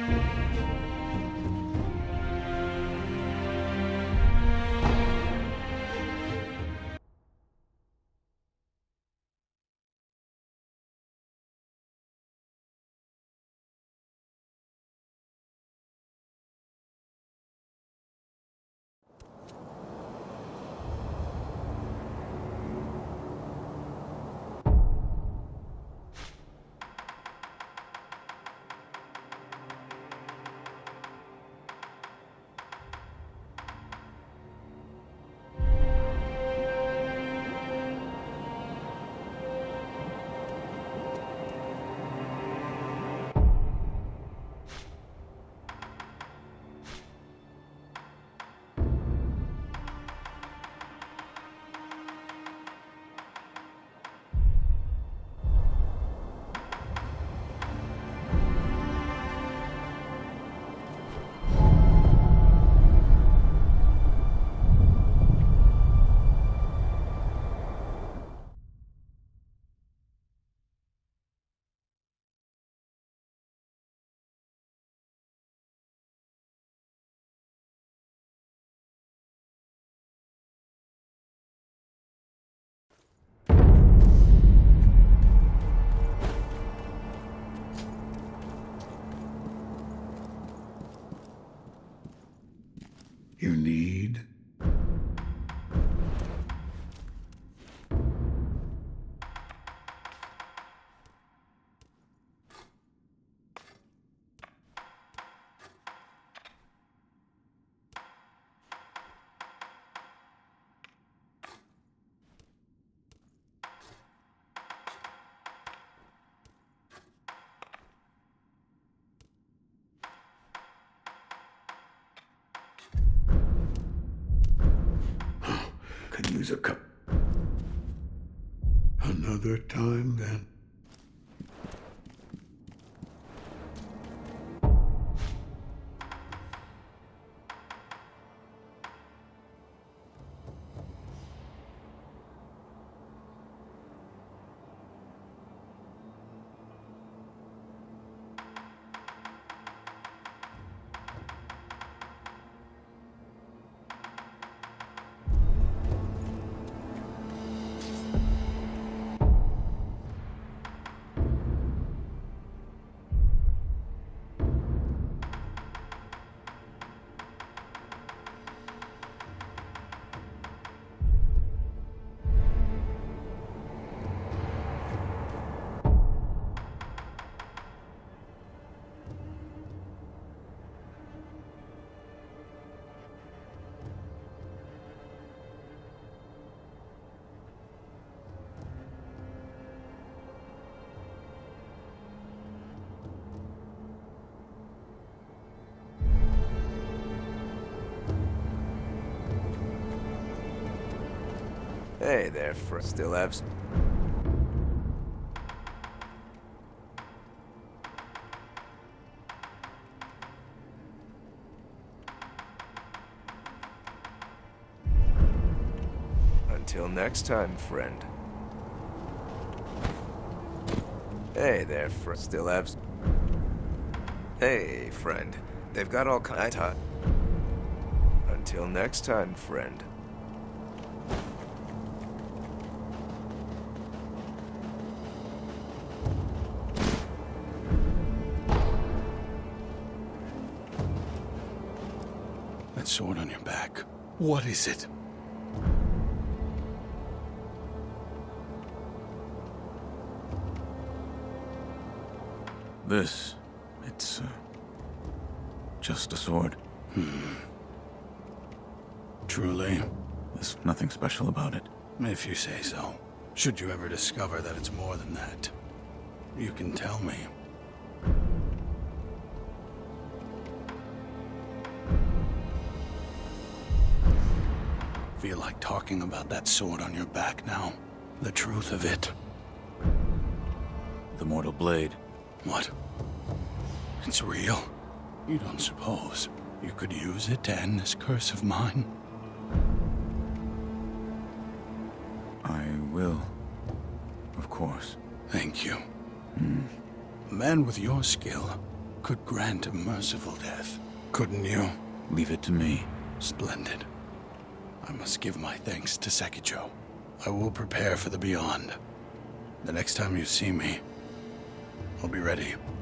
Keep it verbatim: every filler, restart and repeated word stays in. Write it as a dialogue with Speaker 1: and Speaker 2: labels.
Speaker 1: You need? Could use a cup. Another time, then.
Speaker 2: Hey there, fr- still have... Until next time, friend. Hey there, fr- still have... Hey, friend. They've got all kinds of... Until next time, friend.
Speaker 1: That sword on your back. What is it?
Speaker 3: This, it's, uh, just a sword.
Speaker 1: Hmm. Truly?
Speaker 3: There's nothing special about it.
Speaker 1: If you say so. Should you ever discover that it's more than that, you can tell me. Feel like talking about that sword on your back now? The truth of it?
Speaker 3: The Mortal Blade.
Speaker 1: What? It's real? You don't suppose you could use it to end this curse of mine?
Speaker 3: I will. Of course.
Speaker 1: Thank you.
Speaker 3: Hmm.
Speaker 1: A man with your skill could grant a merciful death, couldn't you?
Speaker 3: Leave it to me.
Speaker 1: Splendid. I must give my thanks to Sekicho. I will prepare for the beyond. The next time you see me, I'll be ready.